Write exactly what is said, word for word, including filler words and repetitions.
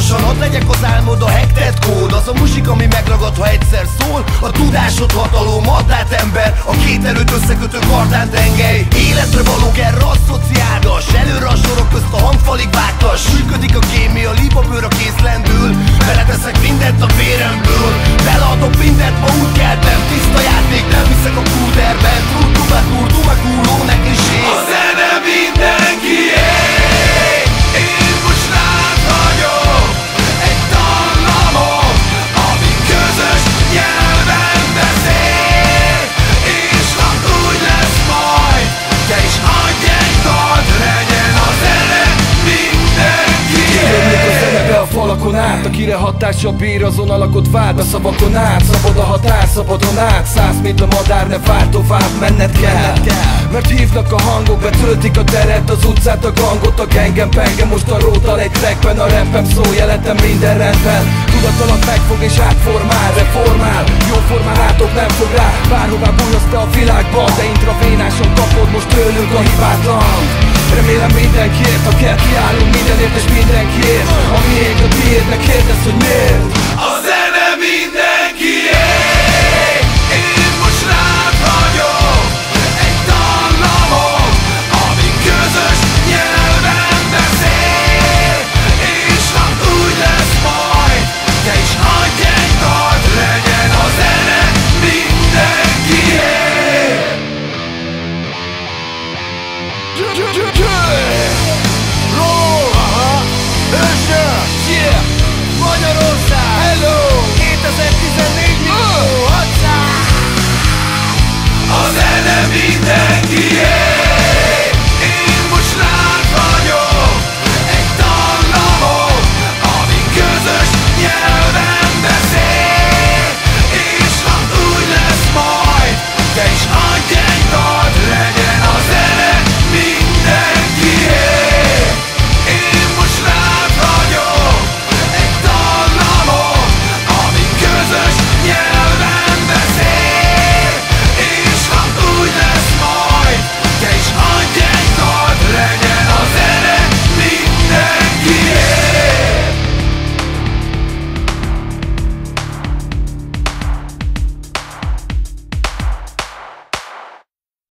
Hamarosan ott legyek az álmod, a hektet kód. Az a muzsik, ami megragad, ha egyszer szól. A tudásod hatalom, addát ember, a két erőt összekötő kardán tengely. Életre való kell asszociáldas, előre a sorok közt a hangfalig vágtas. Működik a kémia, libabőr a kész lendül. Beleteszek mindent a véremből, beleadok mindent, ma úgy keltem. Tiszta játék, nem hiszek a kúderben. True to my cool, to my cool, ó, neki sér. A zene mindenkié. Én most rád vagyok egy dallamot, ami közös nyelven beszél. És ha úgy lesz majd, te is adj egy dalt, legyen a zene mindenkié. Jönnék a zenebe a falakon át, akire hatással bír, azon alakot vád. A szavakon át, szabad a határ, szabadon át. Száz, mint a madár, ne várj tovább, menned kell. Mert hívnak a hangok, betöltik a teret, az utcát, a gangot, a gengem, pengem. Most a rótal egy trackben, a rappem szó, jelentem minden rendben. Tudatalat megfog és átformál, reformál. Jó formán átok nem fog rá, bárhová bújhatsz te a világban. De intravénáson kapod most tőlünk a hibátlan. Remélem mindenkiért, ha kell kiállunk mindenért és mindenkiért. A miénk a tiéd, ne kérdezz, hogy miért. A zene minden